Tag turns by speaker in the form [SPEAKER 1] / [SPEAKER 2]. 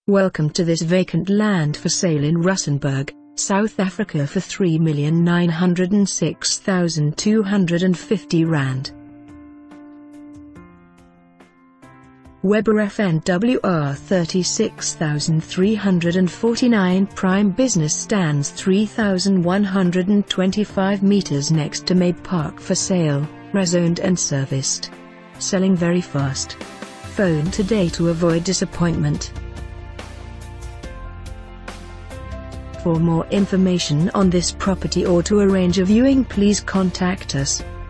[SPEAKER 1] Welcome to this vacant land for sale in Rustenburg, South Africa for R3,906,250. Mabe Ref NWR36349 prime business stands 3,125 meters next to Mabe Park for sale, rezoned and serviced. Selling very fast. Phone today to avoid disappointment. For more information on this property or to arrange a viewing, please contact us.